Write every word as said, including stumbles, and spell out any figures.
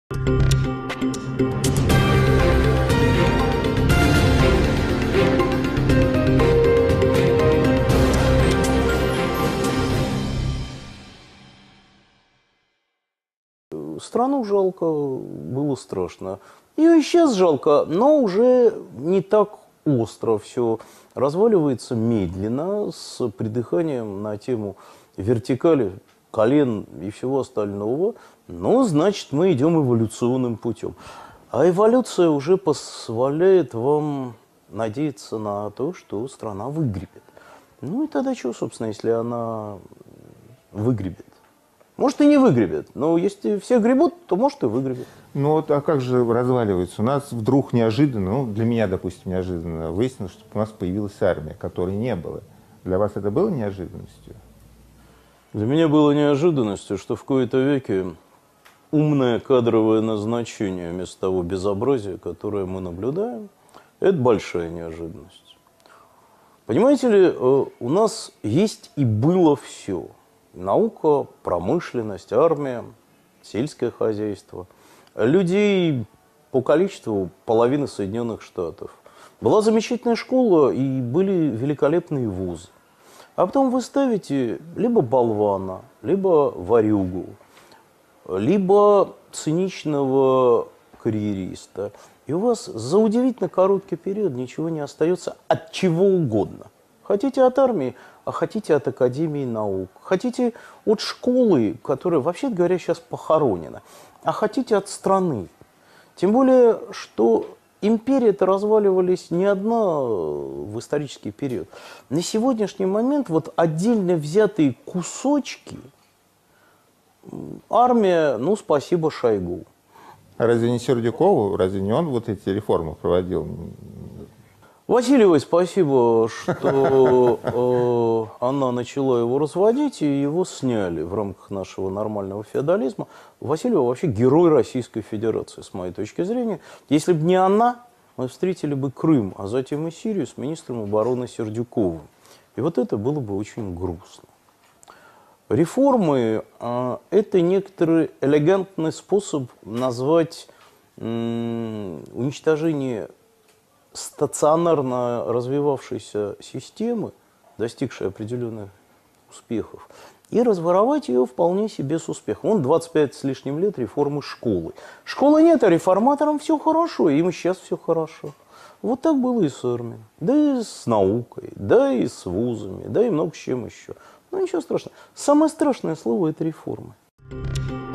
Страну жалко, было страшно. Ее и сейчас жалко, но уже не так остро все. Разваливается медленно, с придыханием на тему вертикали, колен и всего остального. Но, значит, мы идем эволюционным путем. А эволюция уже позволяет вам надеяться на то, что страна выгребет. Ну и тогда что, собственно, если она выгребет? Может, и не выгребет, но если все гребут, то может и выгребет. Ну вот, а как же разваливается? У нас вдруг неожиданно, ну для меня, допустим, неожиданно выяснилось, что у нас появилась армия, которой не было. Для вас это было неожиданностью? Для меня было неожиданностью, что в кои-то веке умное кадровое назначение вместо того безобразия, которое мы наблюдаем, это большая неожиданность. Понимаете ли, у нас есть и было все. Наука, промышленность, армия, сельское хозяйство. Людей по количеству половины Соединенных Штатов. Была замечательная школа и были великолепные вузы. А потом вы ставите либо болвана, либо ворюгу, либо циничного карьериста. И у вас за удивительно короткий период ничего не остается от чего угодно. Хотите от армии, а хотите от Академии наук. Хотите от школы, которая, вообще говоря, сейчас похоронена. А хотите от страны. Тем более, что империи-то разваливались не одна в исторический период. На сегодняшний момент вот отдельно взятые кусочки армия, ну, спасибо Шойгу. А разве не Сердюкову, разве не он вот эти реформы проводил? Васильевой спасибо, что э, она начала его разводить, и его сняли в рамках нашего нормального феодализма. Васильева вообще герой Российской Федерации, с моей точки зрения. Если бы не она, мы встретили бы Крым, а затем и Сирию с министром обороны Сердюковым. И вот это было бы очень грустно. Реформы э, – это некоторый элегантный способ назвать э, уничтожение стационарно развивавшейся системы, достигшей определенных успехов, и разворовать ее вполне себе с успехом. Вон двадцать пять с лишним лет реформы школы. Школы нет, а реформаторам все хорошо, им и сейчас все хорошо. Вот так было и с армией, да и с наукой, да и с вузами, да и много с чем еще. Но ничего страшного. Самое страшное слово – это реформы.